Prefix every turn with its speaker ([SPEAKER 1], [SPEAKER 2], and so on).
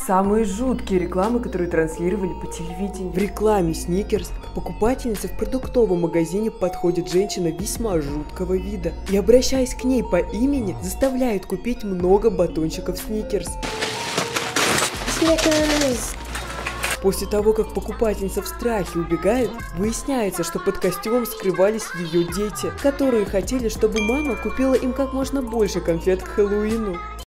[SPEAKER 1] самые жуткие рекламы, которые транслировали по телевидению.
[SPEAKER 2] В рекламе Сникерс к покупательнице в продуктовом магазине подходит женщина весьма жуткого вида и, обращаясь к ней по имени, заставляет купить много батончиков Сникерс.
[SPEAKER 3] Сникерс!
[SPEAKER 2] После того, как покупательница в страхе убегает, выясняется, что под костюмом скрывались ее дети, которые хотели, чтобы мама купила им как можно больше конфет к Хэллоуину.